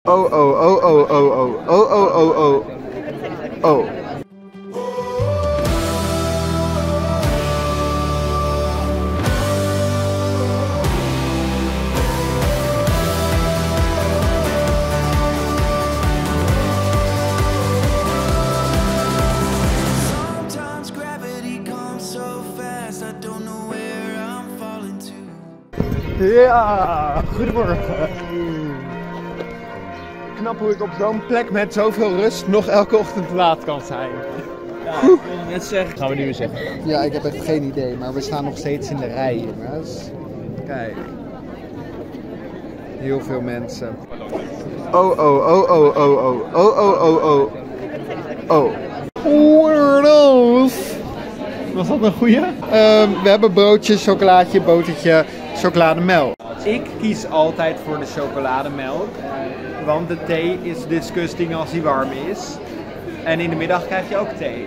Oh, oh, oh, oh, oh, oh, oh, oh, oh, oh, oh. Ja, goedemorgen. Knap hoe ik op zo'n plek met zoveel rust nog elke ochtend te laat kan zijn. Ja, ik wilde net zeggen. Gaan we nu weer zeggen. Ja, ik heb echt geen idee, maar we staan nog steeds in de rij, jongens. Kijk. Heel veel mensen. Oh, oh, oh, oh, oh, oh, oh, oh, oh, oh. Oh. Oerlof. Was dat een goeie? We hebben broodje, chocolaatje, botertje, chocolademelk. Ik kies altijd voor de chocolademelk, want de thee is disgusting als die warm is. En in de middag krijg je ook thee.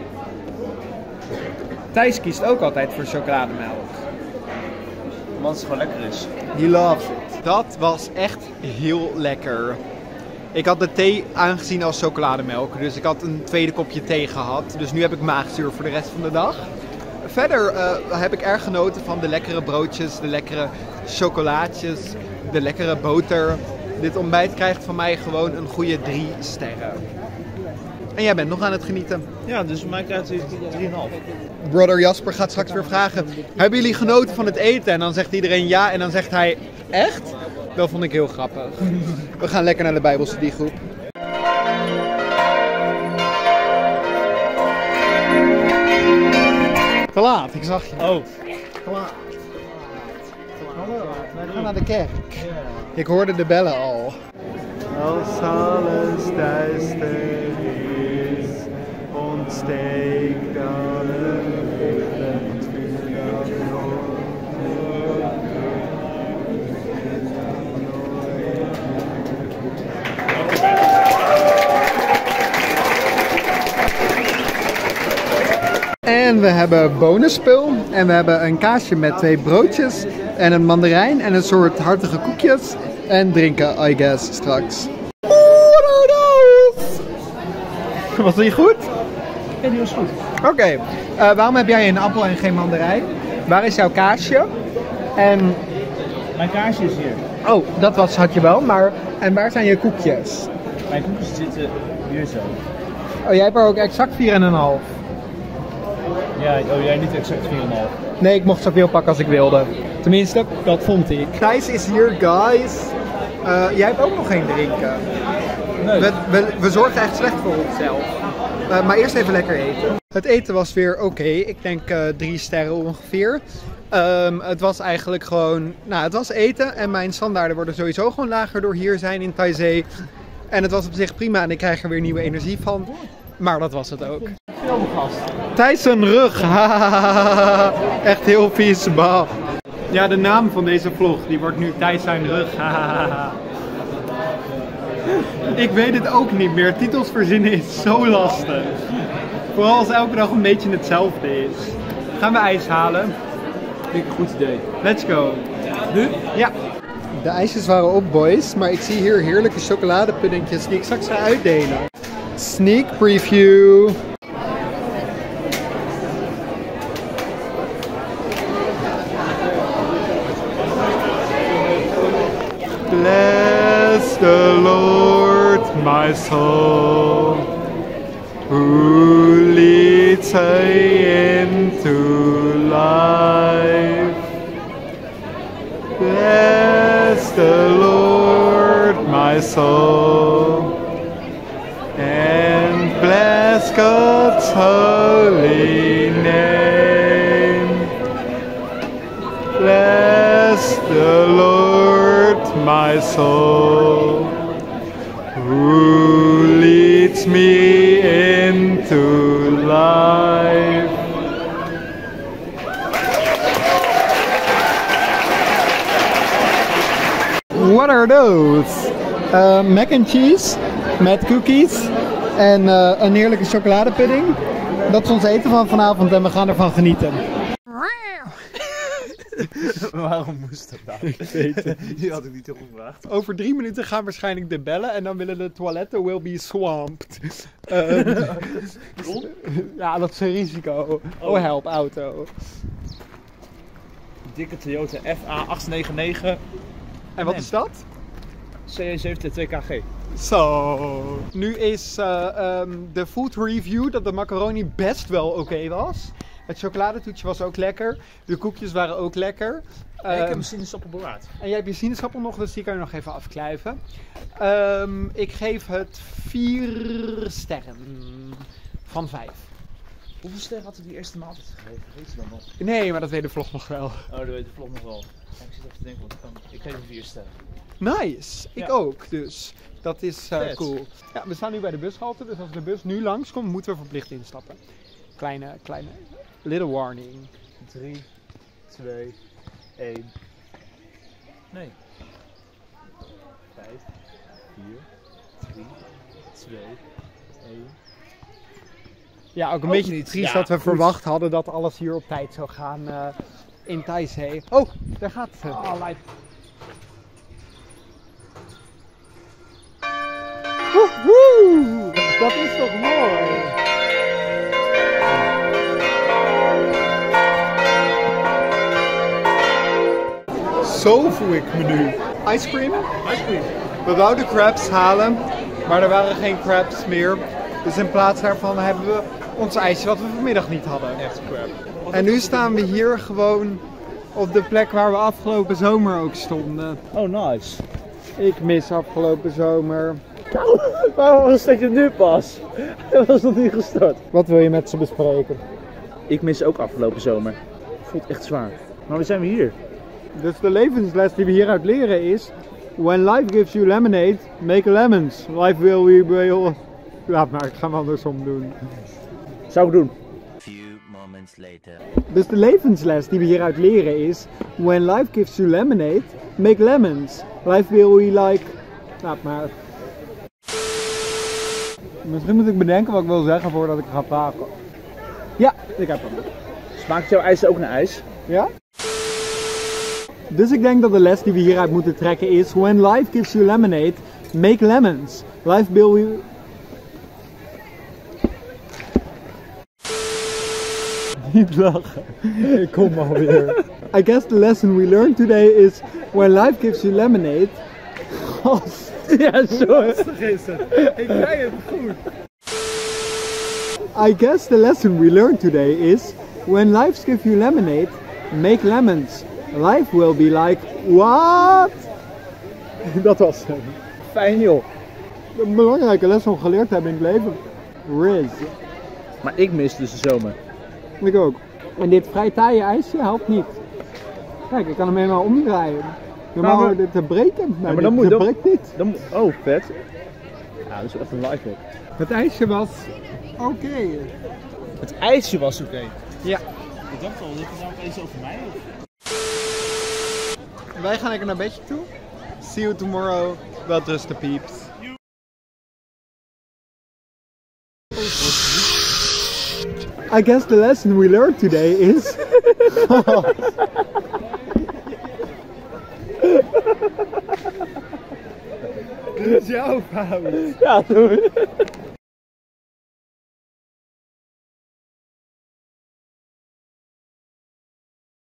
Thijs kiest ook altijd voor chocolademelk. Want het gewoon lekker is. He loves it. Dat was echt heel lekker. Ik had de thee aangezien als chocolademelk, dus ik had een tweede kopje thee gehad. Dus nu heb ik maagzuur voor de rest van de dag. Verder heb ik erg genoten van de lekkere broodjes, de lekkere chocolaatjes, de lekkere boter. Dit ontbijt krijgt van mij gewoon een goede 3 sterren. En jij bent nog aan het genieten. Ja, dus voor mij krijgt hij 3,5. Brother Jasper gaat straks weer vragen, hebben jullie genoten van het eten? En dan zegt iedereen ja en dan zegt hij, echt? Dat vond ik heel grappig. We gaan lekker naar de Bijbelstudiegroep. Te laat, ik zag je. Oh. Te laat. We gaan naar de kerk. Ik hoorde de bellen al. Als alles duister is, ontsteek dan een licht vuur. En we hebben bonusspul en we hebben een kaasje met 2 broodjes en een mandarijn en een soort hartige koekjes en drinken, I guess, straks. Was die goed? Ja, die was goed. Oké, waarom heb jij een appel en geen mandarijn? Waar is jouw kaasje? En... Mijn kaarsje is hier. Oh, dat had je wel, maar... En waar zijn je koekjes? Mijn koekjes zitten hier zo. Oh, jij hebt er ook exact 4,5. Ja, oh, jij niet exact 4,5. Nee, ik mocht zoveel pakken als ik wilde. Tenminste, dat vond ik. Thijs is hier, guys. Jij hebt ook nog geen drinken. Nee. We zorgen echt slecht voor onszelf. Maar eerst even lekker eten. Het eten was weer oké. Ik denk 3 sterren ongeveer. Het was eigenlijk gewoon... Nou, het was eten. En mijn standaarden worden sowieso gewoon lager door hier zijn in Taizé. En het was op zich prima. En ik krijg er weer nieuwe energie van. Maar dat was het ook. Veel gast. Thijs zijn rug. Echt heel vies. Bah. Ja, de naam van deze vlog die wordt nu Thijs zijn rug. Ik weet het ook niet meer. Titels verzinnen is zo lastig. Vooral als elke dag een beetje hetzelfde is. Gaan we ijs halen? Vind ik een goed idee. Let's go. Nu? Ja. De ijsjes waren op, boys. Maar ik zie hier heerlijke chocoladepuddingjes die ik straks ga uitdelen. Sneak preview. Bless the Lord, my soul, who leads me into life. Bless the Lord, my soul, and bless God's holy name. Bless the Lord, my soul, who leads me into life. What are those? Mac and cheese met cookies en een heerlijke chocoladepudding. Dat is ons eten van vanavond en we gaan ervan genieten. Waarom moest dat nou? Ik weet het. Die had ik niet gevraagd. Over 3 minuten gaan waarschijnlijk de bellen en dan willen de toiletten will be swamped. Ja, dat is een risico. Oh help, auto. Dikke Toyota FA899 En wat is dat? CE72KG. Zo. Nu is de food review dat de macaroni best wel oké was. Het chocoladetoetje was ook lekker. De koekjes waren ook lekker. Ik heb mijn sinaasappel bewaard. En jij hebt je sinaasappel nog, dus die kan je nog even afklijven. Ik geef het 4 sterren van 5. Hoeveel sterren had ik die eerste maaltijd gegeven? Weet je dan nog? Nee, maar dat weet de vlog nog wel. Oh, dat weet de vlog nog wel. Ik zit even te denken, ik geef hem 4 sterren. Nice, ik Ja. ook dus. Dat is Vet. cool. Ja, we staan nu bij de bushalte, dus als de bus nu langskomt, moeten we verplicht instappen. Kleine, little warning. 3, 2, 1. Nee. 5, 4, 3, 2, 1. Ja, ook een Ook beetje niet. triest Ja, dat we goed. verwacht hadden dat alles hier op tijd zou gaan in Taizé. Oh, daar gaat ze. Woehoe, dat is toch mooi. Zo voel ik me nu. Ice cream? Ice cream. We wouden crabs halen, maar er waren geen crabs meer. Dus in plaats daarvan hebben we ons ijsje wat we vanmiddag niet hadden. Echt crap. En nu staan we hier gewoon op de plek waar we afgelopen zomer ook stonden. Oh, nice. Ik mis afgelopen zomer. Waarom staat je nu pas? Dat was nog niet gestart. Wat wil je met ze bespreken? Ik mis ook afgelopen zomer. Voelt echt zwaar. Maar we zijn weer hier. Dus de levensles die we hieruit leren is: when life gives you lemonade, make lemons. Life will. Laat maar, ik ga hem andersom doen. Zou ik doen. Few moments later. Dus de levensles die we hieruit leren is: when life gives you lemonade, make lemons. Life will be like. Laat maar. Misschien moet ik bedenken wat ik wil zeggen voordat ik ga praten. Ja, ik heb hem. Smaakt jouw ijs ook naar ijs? Ja? Dus ik denk dat de les die we hieruit moeten trekken is: when life gives you lemonade, make lemons. Life will be. Niet lachen. Ik kom alweer. I guess the lesson we learned today is: when life gives you lemonade. Gast. Ja, zo. is het. Ik zei het goed. I guess the lesson we learned today is: when life gives you lemonade, make lemons. Life will be like, what? Dat was hem. Fijn joh. Een belangrijke les om geleerd te hebben in het leven. Riz. Maar ik mis dus de zomer. Ik ook. En dit vrij taaie ijsje helpt niet. Kijk, ik kan hem helemaal omdraaien. Normaal maar- dit te breken. Maar maar dan dit moet- dan- breekt niet. Oh, vet. Ja, dat is echt een lifehack. Het ijsje was oké. Het ijsje was oké. Ja. Ik dacht al, dat het nou opeens over mij of? Wij gaan lekker naar bedje toe. See you tomorrow. Wel rusten, peeps. I guess the lesson we learned today is... Dit is jouw fout. Ja, doei.